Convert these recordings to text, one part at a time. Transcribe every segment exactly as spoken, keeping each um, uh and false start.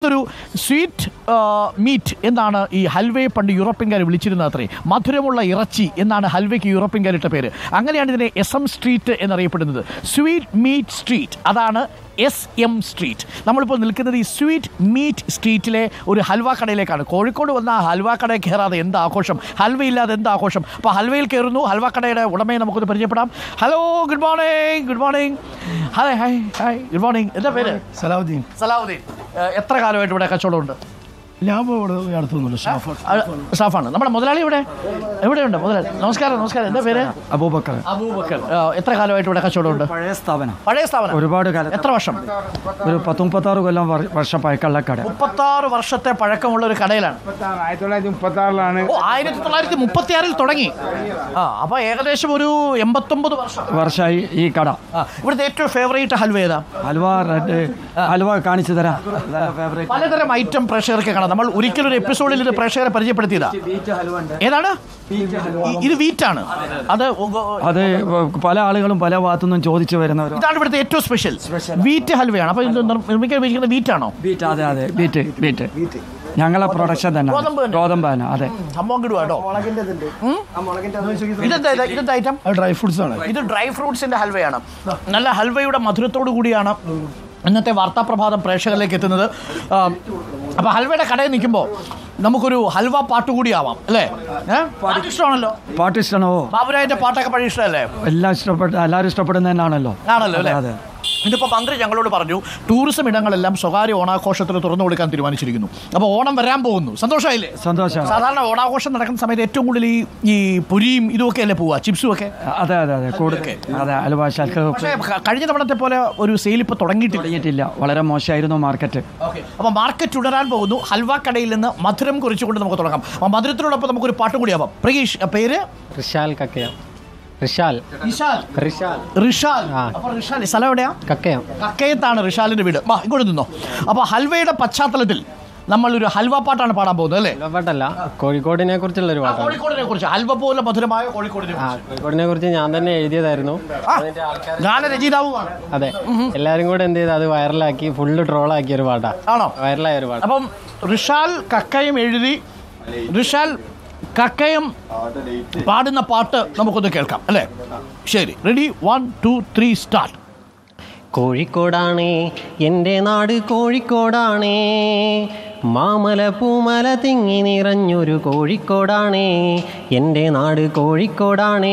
ഇതൊരു sweet meet എന്നാണ് ഈ ഹൽവയെ പണ്ട് യൂറോപ്യൻകാർ വിളിച്ചിരുന്നത് അത്രേ. മധുരമുള്ള ഇറച്ചി എന്നാണ് ഹൽവയ്ക്ക് യൂറോപ്യൻകാരിട്ട പേര്. അങ്ങനെയാണ് ഇതിനെ എസ് എം സ്ട്രീറ്റ് എന്നറിയപ്പെടുന്നത്. സ്വീറ്റ് മീറ്റ് സ്ട്രീറ്റ്, അതാണ് എസ് എം സ്ട്രീറ്റ്. നമ്മളിപ്പോൾ നിൽക്കുന്നത് ഈ സ്വീറ്റ് മീറ്റ് സ്ട്രീറ്റിലെ ഒരു ഹൽവ കടയിലേക്കാണ്. കോഴിക്കോട് വന്ന ആ ഹൽവ കടയിൽ കയറാതെ എന്ത് ആഘോഷം, ഹൽവയില്ലാതെ എന്ത് ആഘോഷം. അപ്പോൾ ഹൽവയിൽ കയറുന്നു. ഹൽവ കടയുടെ ഉടമയെ നമുക്കൊന്ന് പരിചയപ്പെടാം. Hello, good morning. Good morning. Hi hi hi good morning. എന്താ പേര്? സലാഹുദ്ദീൻ. സലാഹുദ്ദീൻ. എത്ര കാലമായിട്ട് ഇവിടെ കച്ചവടമുണ്ട്? ഞാൻ ഇവിടെ നടത്തുന്നുണ്ട്. സ്റ്റാഫാണ്. നമ്മുടെ മുതലാളി ഇവിടെ എവിടെയുണ്ട്? മുതലാളി നമസ്കാരം. നമസ്കാരം. എന്താ പേര്? അബൂബക്കർ. അബൂബക്കർ. എത്ര കാലമായിട്ട് ഇവിടെ കച്ചവടമുണ്ട്? പഴയ സ്ഥാപനം. പഴയ സ്ഥാപനം. ഒരുപാട് കാലം. എത്ര വർഷം? ഒരു പത്ത് മുപ്പത്താറ് കൊല്ലം വർഷം പഴക്കമുള്ള കട. മുപ്പത്താറ് വർഷത്തെ പഴക്കമുള്ള ഒരു കടയിലാണ്. ആയിരത്തി തൊള്ളായിരത്തി മുപ്പത്തി ആറിലാണ്. ഓ, ആയിരത്തി തൊള്ളായിരത്തി മുപ്പത്തി ആറിൽ തുടങ്ങി. ആ, അപ്പൊ ഏകദേശം ഒരു എൺപത്തൊമ്പത് വർഷം വർഷമായി ഈ കട. ഇവിടുത്തെ ഏറ്റവും ഫേവറേറ്റ് ഹൽവ ഏതാ? ഹൽവ റെഡ് ഹൽവ കാണിച്ചു തരാം. പലതരം ഐറ്റം പ്രേക്ഷകർക്ക് കാണാം. നമ്മൾ ഒരിക്കലും ഒരു എപ്പിസോഡിൽ ഇത് പ്രേക്ഷകരെ പരിചയപ്പെടുത്തിയതാ. ഏതാണ് ഇത്? വീറ്റാണ്. അത് അത് പല ആളുകളും പല ഭാഗത്തുനിന്നും ചോദിച്ചു വരുന്നവർ. ഇതാണ് ഇവിടുത്തെ ഏറ്റവും സ്പെഷ്യൽ വീറ്റ് ഹൽവയാണ്. അപ്പൊ ഇത് നിർമ്മിക്കാൻ ഉപയോഗിക്കുന്നത് വീറ്റാണോ? വീറ്റ്. അതെ അതെ വീറ്റ് വീറ്റ് ഞങ്ങളെ പ്രൊഡക്ഷൻ തന്നെ. ഗോതമ്പാന. അതെ. സംഭവം കിടുവാ കേട്ടോ. ഇതെന്താ ഇതെന്താ ഐറ്റം? ഡ്രൈ ഫ്രൂട്ട്സ് ആണ്. ഇത് ഡ്രൈ ഫ്രൂട്ട്സിന്റെ ഹൽവയാണ്. നല്ല ഹൽവയുടെ മധുരത്തോടു കൂടിയാണ് ഇന്നത്തെ വാർത്താപ്രഭാതം പ്രേക്ഷകരിലേക്ക് എത്തുന്നത്. അപ്പോൾ ഹൽവയുടെ കടയിൽ നിൽക്കുമ്പോൾ നമുക്കൊരു ഹൽവ പാട്ട് കൂടിയാവാം അല്ലേ? പാട്ട് ഇഷ്ടമാണല്ലോ. പാട്ട് ഇഷ്ടമാണോ? ബാബുരാജിന്റെ പാട്ടൊക്കെ പഴയ ഇഷ്ടമല്ലേ? എല്ലാം ഇഷ്ടപ്പെട്ട എല്ലാവരും ഇഷ്ടപ്പെടുന്നതന്നാണല്ലോ. ആണല്ലോ അല്ലേ? അതെ. ഇതിപ്പോൾ മന്ത്രി ഞങ്ങളോട് പറഞ്ഞു ടൂറിസം ഇടങ്ങളെല്ലാം സ്വകാര്യ ഓണാഘോഷത്തിന് തുറന്നു കൊടുക്കാൻ തീരുമാനിച്ചിരിക്കുന്നു. അപ്പോൾ ഓണം വരാൻ പോകുന്നു. സന്തോഷമായില്ലേ? സന്തോഷം. സാധാരണ ഓണാഘോഷം നടക്കുന്ന സമയത്ത് ഏറ്റവും കൂടുതൽ ഈ ഈ പുരിയും ഇതുമൊക്കെ അല്ലേ പോവുക, ചിപ്സും ഒക്കെ? അതെ അതെ അതെ കൂടുതൽ. അതെ ഹൽവ. പക്ഷേ കഴിഞ്ഞ തവണത്തെ പോലെ ഒരു സെയിൽ ഇപ്പോൾ തുടങ്ങിയിട്ട് തുടങ്ങിയിട്ടില്ല. വളരെ മോശമായിരുന്നു മാർക്കറ്റ്. ഓക്കെ. അപ്പോൾ മാർക്കറ്റ് തുടരാൻ പോകുന്നു. ഹൽവ കടയിൽ നിന്ന് മധുരം കുറിച്ചുകൊണ്ട് നമുക്ക് തുടങ്ങാം. അപ്പോൾ മധുരത്തിനോടൊപ്പം നമുക്കൊരു പാട്ട് കൂടിയാവാം. പ്രഗീഷ്, പേര്? റിഷാൽ കക്കയം. റിഷാൽ റിഷാൽ റിഷാൽ റിഷാൽ. അപ്പോൾ റിഷാൽ സ്ഥലം എവിടെയാ? കക്കയം. കക്കയത്താണ് റിഷാലിന്റെ വീട്. വാ ഇങ്ങോട്ട് നിന്നോ. അപ്പോൾ ഹൽവയുടെ പശ്ചാത്തലത്തിൽ നമ്മളൊരു ഹൽവ പാട്ടാണ് പാടാൻ പോകുന്നത് അല്ലേ? ഹൽവ പാട്ടല്ല, കോഴിക്കോടിനെ കുറിച്ചുള്ള ഒരു പാട്ടാണ്. കോഴിക്കോടിനെ കുറിച്ച്. ഹൽവ പോലെ മധുരമായ കോഴിക്കോടിനെ കോഴിക്കോടിനെ കുറിച്ച് ഞാൻ തന്നെ എഴുതിയതായിരുന്നു. ഗാനരചയിതാവുമാണ്. അതെ. എല്ലാരും കൂടെ എന്ത് ചെയ്ത് അത് വൈറലാക്കി ഫുള്ള് ട്രോളാക്കിയ ഒരു പാട്ടാ. ആണോ? വൈറലായ ഒരു പാട്ട്. അപ്പം റിഷാൽ കക്കയം എഴുതി റിഷാൽ കക്കയം പാടുന്ന പാട്ട് നമുക്കൊന്ന് കേൾക്കാം അല്ലേ? ശരി, ready? One two three start. കോഴിക്കോടാണേ എൻ്റെ നാട്, കോഴിക്കോടാണേ മാമല പൂമല തിങ്ങി നിറഞ്ഞൊരു കോഴിക്കോടാണേ എൻ്റെ നാട്, കോഴിക്കോടാണേ.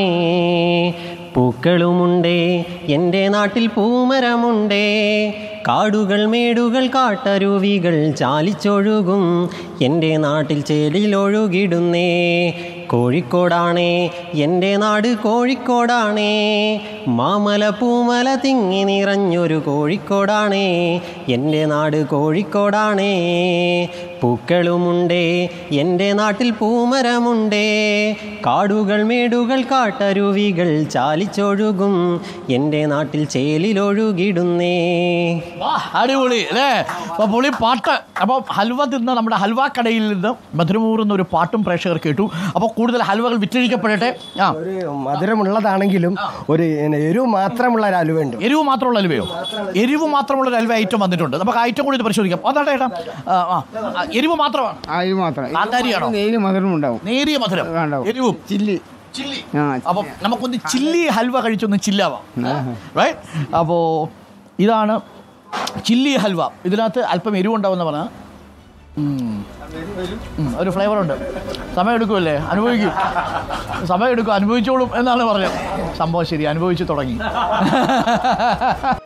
പൂക്കളുമുണ്ടേ എൻ്റെ നാട്ടിൽ, പൂമരമുണ്ടേ, കാടുകൾ മേടുകൾ കാട്ടരുവികൾ ചാലിച്ചൊഴുകും എൻ്റെ നാട്ടിൽ ചേലിലൊഴുകിടുന്നേ. കോഴിക്കോടാണേ എൻ്റെ നാട്, കോഴിക്കോടാണേ മാമല പൂമല തിങ്ങി നിറഞ്ഞൊരു കോഴിക്കോടാണേ എൻ്റെ നാട്, കോഴിക്കോടാണേ. പൂക്കളുമുണ്ടേ എൻ്റെ നാട്ടിൽ, പൂമരമുണ്ടേ, കാടുകൾ മേടുകൾ കാട്ടരുവികൾ ചാലിച്ചൊഴുകും എൻ്റെ നാട്ടിൽ ചേലിലൊഴുകിടുന്നേ. അടിപൊളി അല്ലേ? അപ്പോൾ പൊളി പാട്ട്. അപ്പോൾ ഹൽവ തിന്ന നമ്മുടെ ഹൽവ കടയിൽ നിന്ന് മധുരമൂറുന്ന ഒരു പാട്ടും പ്രേക്ഷകർ കേട്ടു. അപ്പോൾ കൂടുതൽ ഹൽവകൾ വിറ്റഴിക്കപ്പെടട്ടെ. ആ, ഒരു മധുരമുള്ളതാണെങ്കിലും ഒരു എരിവ് മാത്രമുള്ള ഒരു ഹൽവയുണ്ട്. എരിവ് മാത്രമുള്ള ഹൽവയോ? എരിവ് മാത്രമുള്ള ഒരു ഹൽവ ഐറ്റം വന്നിട്ടുണ്ട്. നമുക്ക് ഐറ്റം കൂടി ഇത് പരിശോധിക്കാം. അതാട്ടെ ഏട്ടാ. ആ, എരിവ് മാത്രമാണ്. എരിവ് മാത്രം. കാന്താരിയാണോ? നേരിയ മധുരം ഉണ്ടാവും. നേരിയ മധുരം, എരിവും. Chilli chilli. അപ്പം നമുക്കൊന്ന് ചില്ലി ഹൽവ കഴിച്ചൊന്ന് ചില്ലാവാം. റൈറ്റ്. അപ്പോൾ ഇതാണ് ചില്ലി ഹൽവ. ഇതിനകത്ത് അല്പം എരിവുണ്ടാവുമെന്ന് പറഞ്ഞാൽ ഒരു ഫ്ലേവർ ഉണ്ട്. സമയം എടുക്കുമല്ലേ? അനുഭവിക്കും. സമയം എടുക്കും, അനുഭവിച്ചോളും എന്നാണ് പറഞ്ഞത്. സംഭവം ശരി, അനുഭവിച്ച് തുടങ്ങി.